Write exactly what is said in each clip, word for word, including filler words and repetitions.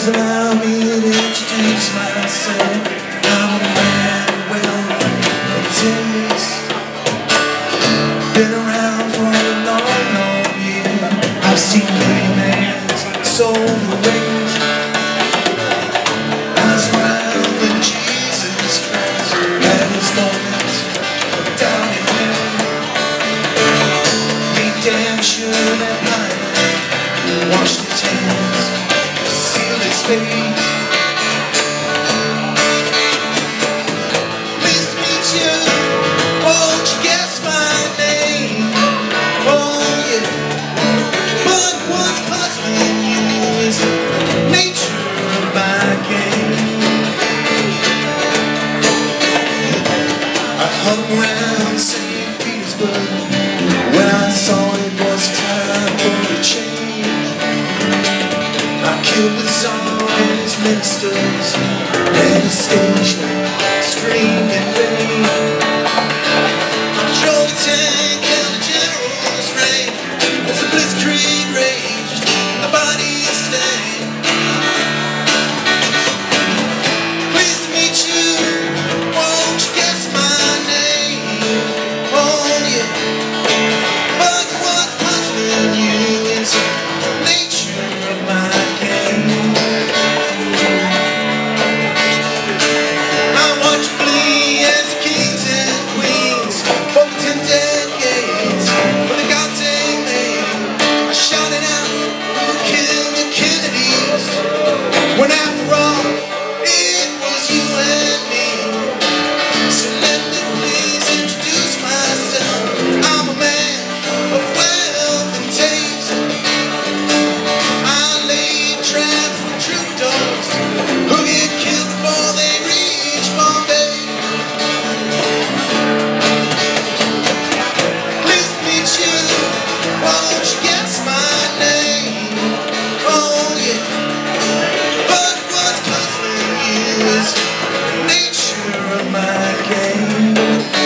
Please allow me to introduce myself. I'm a man of wealth and taste. Been around for a long, long year. I've seen millionaires sold the race. I was around when Jesus Christ had his moments down in hell. He damn sure that night washed his hands, sealed his face. Pleased to meet you. Won't you guess my name? Oh yeah. But what's puzzling you is the nature of my game. I hung around Saint Petersburg when I saw it was time for a change. I killed the Tsar and his ministers, and his station screamed in vain. I drove a tank and the general's reign as the blitzkrieg raged, my body stained. Pleased to meet you. Won't you guess my name? Oh yeah. But what's puzzling you is the nature of my game. I watch you bleed as the kings and queens for the ten decades, for the gods they made. I shouted out, who killed the Kennedys, when after all, it was you and me. So let me please introduce myself. I'm a man of wealth and taste. I laid traps for troubadours who get killed before they reach Bombay. Pleased to meet you. Won't you guess my name? Oh yeah. But what's puzzling you is the nature of my game.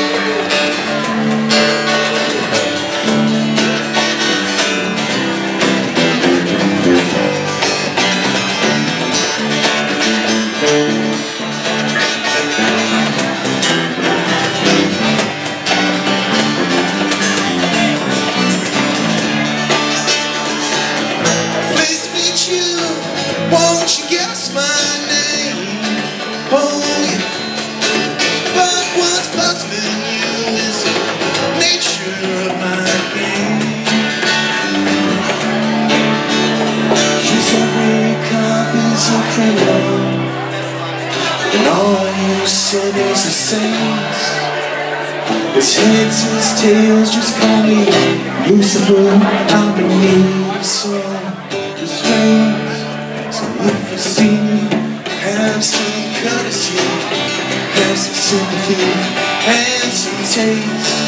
Pleased to meet you. Won't you guess my name? Oh yeah. But what's puzzling you is the nature of my game. She's every cop is a criminal, and all you sinners are saints. His heads, his tails, just call me Lucifer. I believe so. Restraint. So if you see me, have some courtesy, have some sympathy, and some taste.